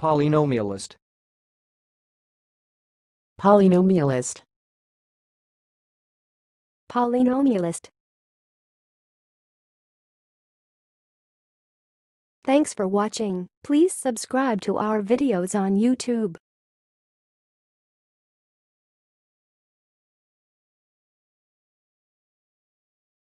Polynomialist. Polynomialist. Polynomialist. Thanks for watching. Please subscribe to our videos on YouTube.